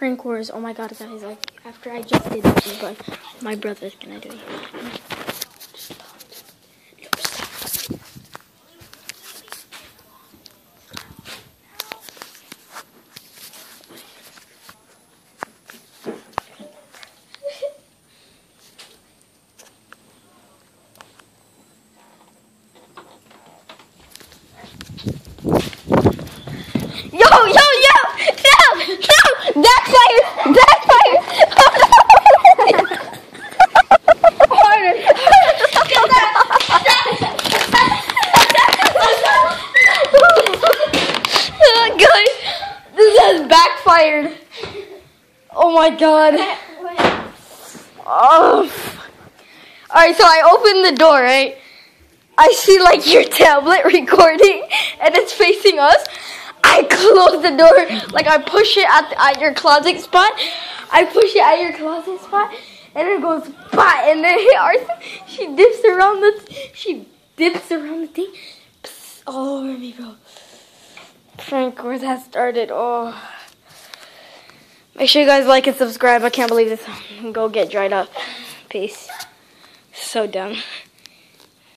Prank wars. Oh my god, guys. Like, after I just did this, but my brother's gonna do it. Yo! Backfired! Guys, this has backfired. Oh my god. Oh. Alright, so I opened the door, right? I see like your tablet recording and it's facing us. I close the door, like I push it at your closet spot. I push it at your closet spot, and it goes bah, and then she dips around the thing, psst, all over me, bro. Prank wars has started. Oh, make sure you guys like and subscribe. I can't believe this. Go get dried up. Peace. So dumb.